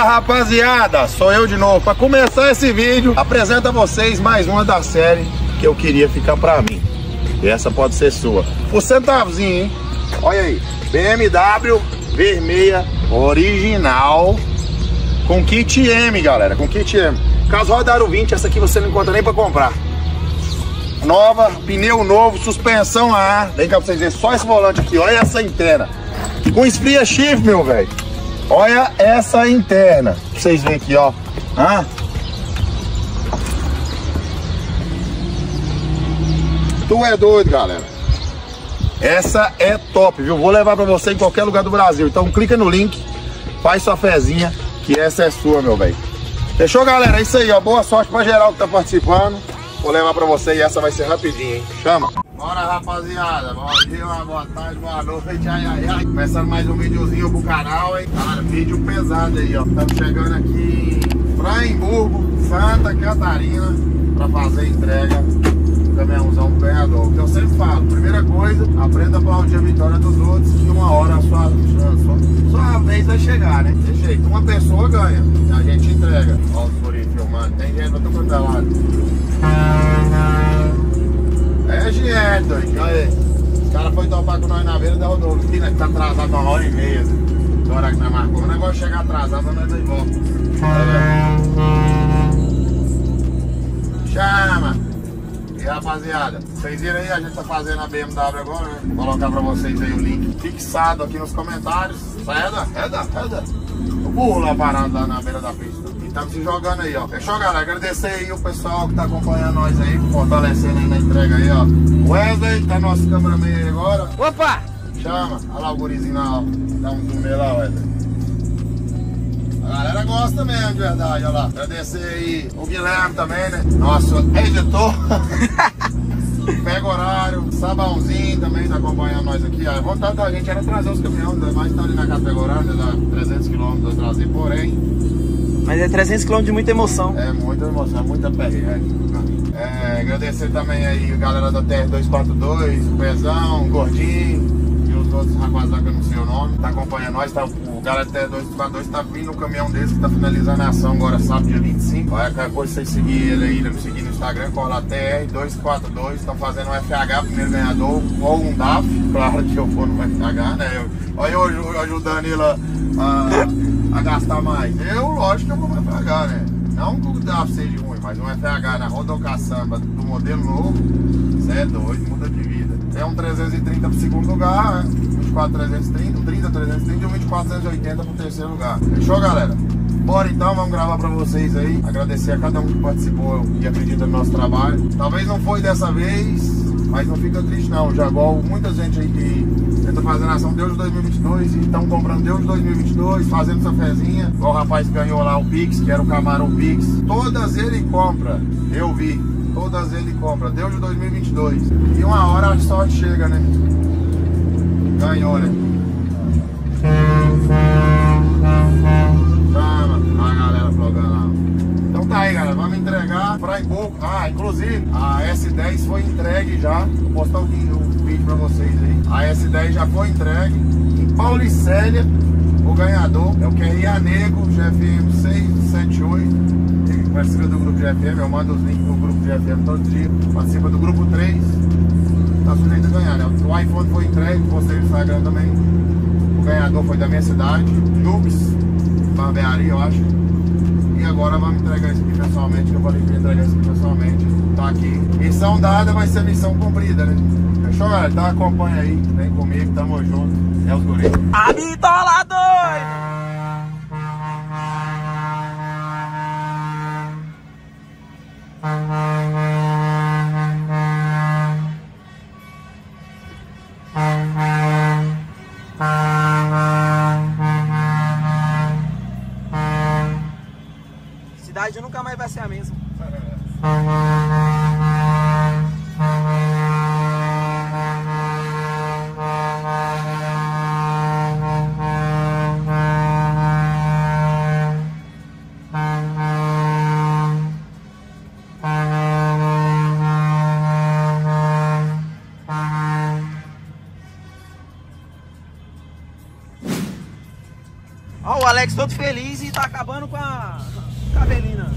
rapaziada, sou eu de novo. Para começar esse vídeo, apresento a vocês mais uma da série que eu queria ficar pra mim. E essa pode ser sua. Por centavozinho, hein? Olha aí, BMW vermelha original com kit M, galera, com kit M. Caso rodaram 20, essa aqui você não encontra nem pra comprar. Nova, pneu novo, suspensão a ar. Vem cá pra vocês verem só esse volante aqui, olha essa interna. Com espria shift, meu velho. Olha essa interna. Pra vocês verem aqui, ó. Tu é doido, galera. Essa é top, viu? Vou levar pra você em qualquer lugar do Brasil. Então clica no link, faz sua fezinha, que essa é sua, meu velho. Fechou, galera? É isso aí, ó. Boa sorte pra geral que tá participando. Vou levar pra você e essa vai ser rapidinho, hein? Chama! Bora, rapaziada. Bom dia, boa tarde, boa noite. Ai. Começando mais um videozinho pro canal, hein? Cara, vídeo pesado aí, ó. Estamos chegando aqui em Framburgo, Santa Catarina, pra fazer a entrega do caminhãozão pro ganhador. O que eu sempre falo, primeira coisa, aprenda a aplaudir a vitória dos outros, que uma hora a sua vez vai chegar, né? Tem jeito, uma pessoa ganha, a gente entrega. Ó os guris filmando, tem gente pra todo quanto é lado. É gente, doido, olha aí. Os caras foram topar com nós na beira da rodovia, né? Que tá atrasado uma hora e meia. Da hora que nós marcou. O negócio de chegar atrasado, nós vai de volta. Chama! E rapaziada, vocês viram aí, a gente tá fazendo a BMW agora, né? Vou colocar pra vocês aí o link fixado aqui nos comentários. Reda. O burro lá parado lá na beira da pista. Estamos se jogando aí, ó. Fechou, galera? Agradecer aí o pessoal que tá acompanhando nós aí, fortalecendo aí na entrega aí, ó. Wesley, tá nosso cameraman aí agora. Opa! Chama. Olha lá o gurizinho lá, ó. Dá um zoom lá, Wesley. A galera gosta mesmo, de verdade, olha lá. Agradecer aí o Guilherme também, né? Nosso editor. Pega horário. Sabãozinho também tá acompanhando nós aqui. A vontade da gente era trazer os caminhões, mas tá ali na casa pega horário, dá 300 km a trazer, porém... Mas é 300 km de muita emoção. É muita emoção, muita perreira. Agradecer também aí a galera da TR242, o Pezão, o Gordinho e os outros rapazes lá que eu não sei o nome. Tá acompanhando nós, tá, o galera da TR242 tá vindo no caminhão desse que tá finalizando a ação agora sábado, dia 25. Aí qualquer coisa vocês seguir ele aí, me seguir no Instagram, cola TR242, estão fazendo um FH, primeiro ganhador, ou um DAF, claro que eu for no FH, né? Olha eu ajudando ele a gastar mais. Eu, lógico que eu vou no FH, né? Não que o DAF seja ruim, mas um FH na Rodocaçamba do modelo novo, você é doido, muda de vida. É um 330 pro segundo lugar, né? 24,330, um 30,330 e um 24,380 pro terceiro lugar. Fechou, galera? Bora então, vamos gravar pra vocês aí. Agradecer a cada um que participou e acredita no nosso trabalho. Talvez não foi dessa vez, mas não fica triste não. Já igual muita gente aí que tenta fazer a ação Deus de 2022 e estão comprando Deus de 2022, fazendo essa fezinha. Igual o rapaz que ganhou lá o Pix, que era o Camaro Pix. Todas ele compra, eu vi. Todas ele compra, Deus de 2022. E uma hora a sorte chega, né? Ganhou, né? Chama a galera flogando lá. Então tá aí, galera, vamos entregar Framburgo. Inclusive, a S10 foi entregue já. Vou postar o vídeo pra vocês aí. A S10 já foi entregue em Paulicélia. O ganhador é o QRA Nego, GFM 678. Ele participa do grupo GFM, eu mando os links do grupo GFM todo dia. Participa do grupo 3. Tá sujeito a ganhar, né? O iPhone foi entregue, postei no Instagram também. O ganhador foi da minha cidade, Jux, barbearia, eu acho. E agora vamos entregar isso aqui pessoalmente, que eu falei que ia entregar isso aqui pessoalmente. Tá aqui. Missão dada vai ser missão cumprida, né? Fechou, galera? Então acompanha aí, vem comigo, tamo junto. É os guris. A bitola doida! Cidade nunca mais vai ser a mesma. Ó, o Alex todo feliz e tá acabando com a cabelina.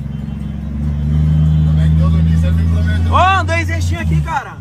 Como é que Deus uniu? Você me prometeu. Ó, andou existindo aqui, cara.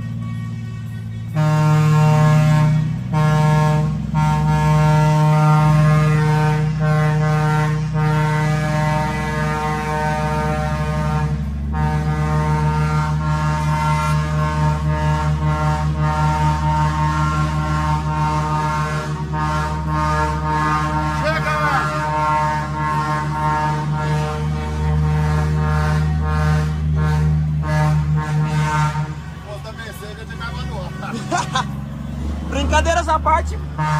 Brincadeiras à parte.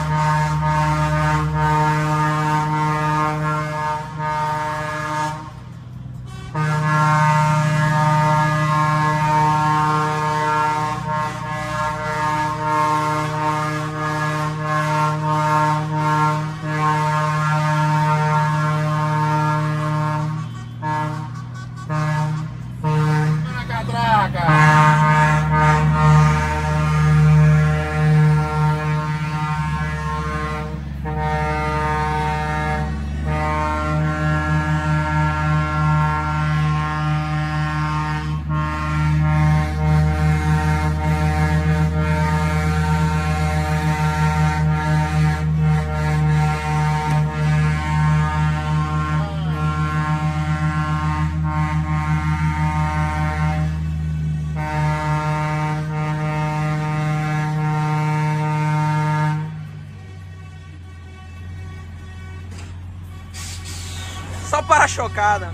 Só para chocada.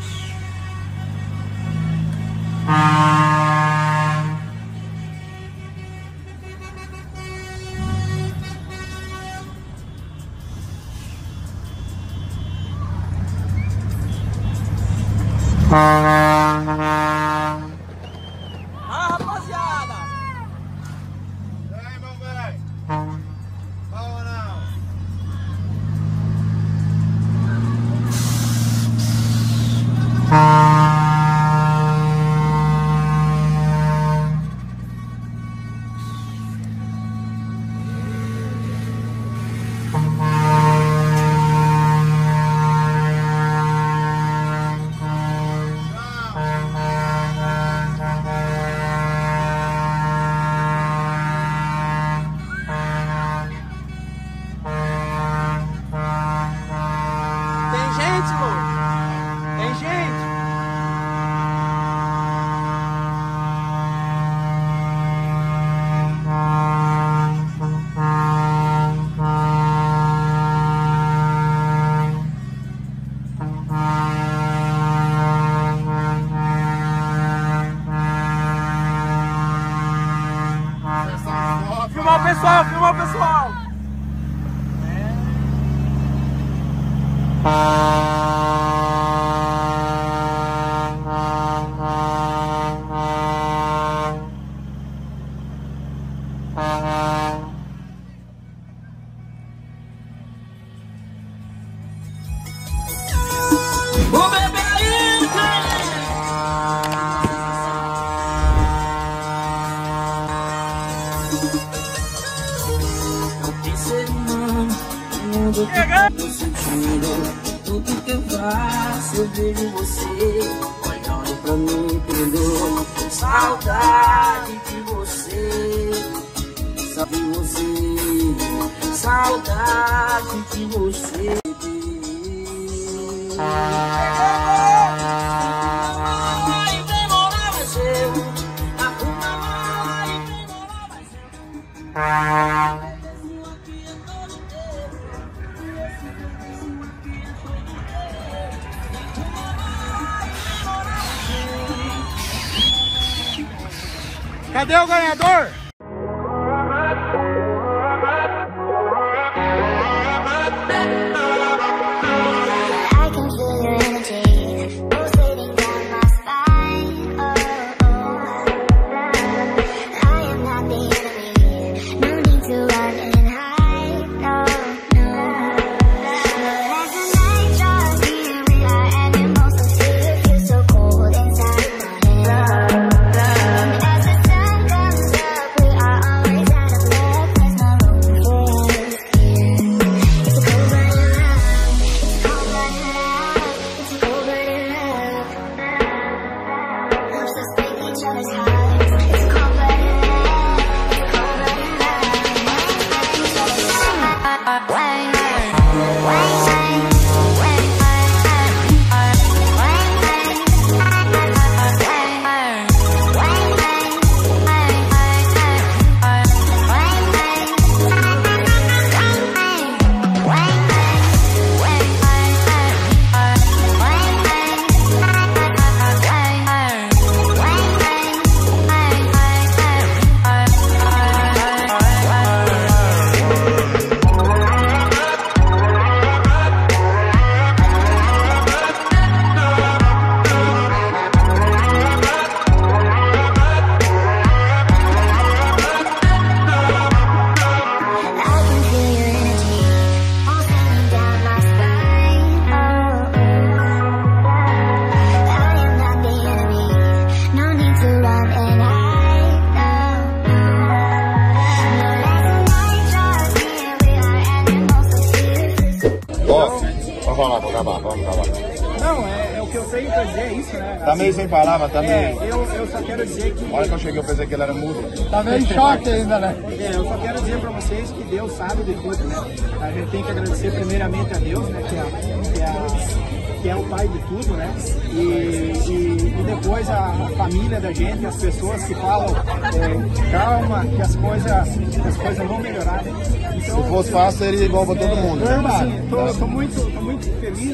Rapaziada. E aí, meu velho? Vamos não? Tem gente, louco. Tem gente. Filmar o pessoal, filmar o pessoal. O bebê aí, Ser humano, o mundo todo sentindo. Tudo que eu faço, eu vejo você olhando pra mim, entendeu? Saudade de você, sabe você, saudade de você. E vem morar mais eu, arruma a mala e vem morar mais eu. Cadê o ganhador? I can feel your energy pulsating down my spine. Oh, oh. I am not the enemy. No need to run and hide. No, no. As the night draws near, we are animals of fear. Feel so cold inside my head. As the sun comes up, falar, vou acabar, vamos acabar. Não, é o que eu tenho pra dizer, é isso, né? Tá meio sem palavra, tá meio... Eu só quero dizer que... A hora que eu cheguei eu pensei que ele era mudo. Tá meio em choque ainda, né? Eu só quero dizer pra vocês que Deus sabe de tudo, né? A gente tem que agradecer primeiramente a Deus, né? Que é o Pai de tudo, né? E depois a família da gente, as pessoas que falam, calma, que as coisas vão melhorar, né? Então, Se fosse fácil, seria igual pra todo mundo. Tô muito feliz,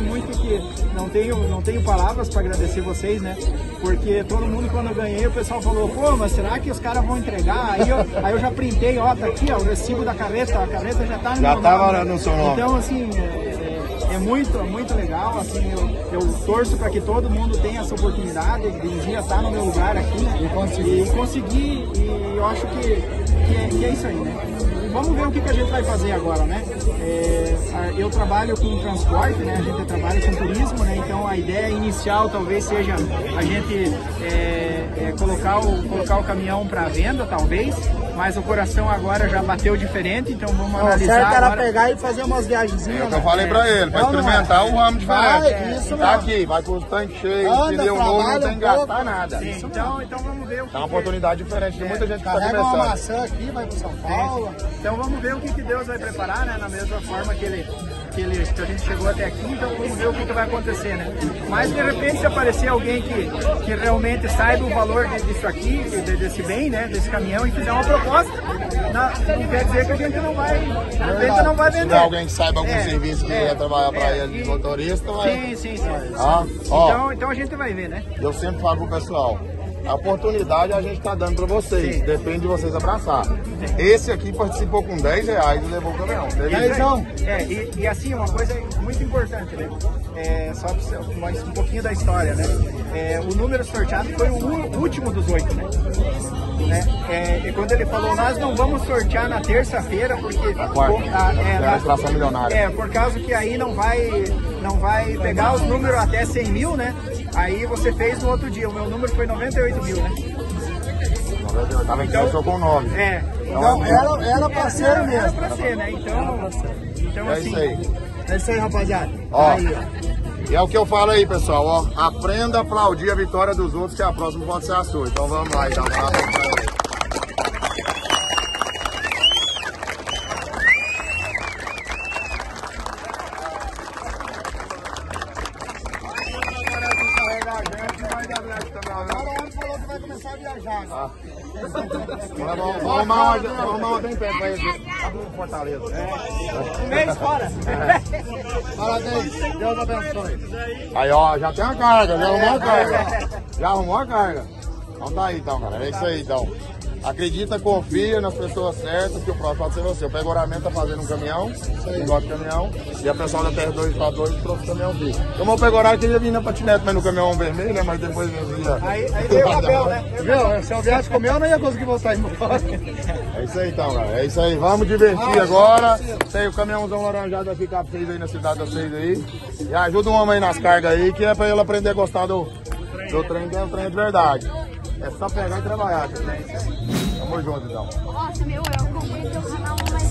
não tenho palavras para agradecer vocês, né? Porque todo mundo, quando eu ganhei, o pessoal falou, pô, mas será que os caras vão entregar? Aí eu já printei, ó, tá aqui, ó, o recibo da carreta, a carreta já tá no meu nome. Já tava no seu nome. Então, assim, é muito legal, assim, eu torço para que todo mundo tenha essa oportunidade de um dia estar no meu lugar aqui, né? E conseguir, e eu acho que é isso aí, né? E vamos ver o que a gente vai fazer agora, né? Eu trabalho com transporte, né? A gente trabalha com turismo, né? Então a ideia inicial talvez seja a gente colocar o caminhão para venda, talvez, mas o coração agora já bateu diferente, então vamos analisar. Certo era agora. Pegar e fazer umas viagenzinhas. É o que eu falei pra ele, pra experimentar o ramo diferente. Isso, tá aqui, vai com o tanque cheio, pneu novo, não tem que gastar nada. Sim, então vamos ver o que. É uma oportunidade diferente, tem muita gente que tá Carrega uma começando. maçã aqui, vai pro São Paulo. Então vamos ver o que Deus vai preparar, né? Na mesma forma que a gente chegou até aqui, então vamos ver o que vai acontecer, né? Mas de repente se aparecer alguém que realmente saiba o valor disso aqui, desse bem, né? Desse caminhão e fizer uma proposta, não quer dizer que a gente não vai Se vender. tiver alguém que saiba algum serviço que ia trabalhar pra ele de motorista, vai. Sim. Então a gente vai ver, né? Eu sempre falo pro pessoal, a oportunidade a gente tá dando pra vocês, Sim. depende de vocês abraçar. Esse aqui participou com R$10 e levou o caminhão. E assim, uma coisa muito importante, né? Só mais um pouquinho da história, né? O número sorteado foi o último dos 8, né? E quando ele falou, nós não vamos sortear na terça-feira, porque... a extração milionária. Por causa que aí não vai pegar os números até 100 mil, né? Aí você fez no outro dia, o meu número foi 98 mil, né? Tava em então, com 9. Então era pra ser mesmo. Era pra ser, né? Então é assim... isso aí. É isso aí, rapaziada. E é o que eu falo aí, pessoal, ó. Aprenda a aplaudir a vitória dos outros, que a próxima pode ser a sua. Então vamos lá, então. Começar a viajar agora. Vamos arrumar uma bem perto pra ele. Tá no Fortaleza. Mês fora. Parabéns. Deus abençoe. Aí, ó, já tem a carga, já arrumou a carga. Já arrumou a carga. Então tá aí, então, cara. É isso aí, então. Acredita, confia nas pessoas certas, que o próximo pode ser você. O Pegoramento tá fazendo um caminhão, eu gosto de caminhão, e a pessoal da TR242 trouxe o caminhão aqui. Tomou o Pegorado que ia vir na patinete, mas no caminhão vermelho, né? Mas depois via. Aí veio o Abel, né? Viu? Se eu viesse comer, eu não ia conseguir voltar embora. É isso aí, então, cara. É isso aí. Vamos divertir agora. Tem o caminhãozão laranjado vai ficar pra vocês aí na cidade de vocês aí. E ajuda o homem aí nas cargas aí, que é pra ele aprender a gostar do trem, que é um trem de verdade. É só pegar e trabalhar, cara. Tamo junto, então. Nossa, eu acompanho teu canal, mas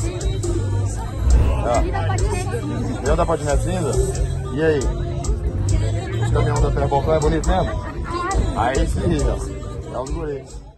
Viu da patinete cinza? E aí? O caminhão da Terra é bonito mesmo? Aí sim, ó. É os guris.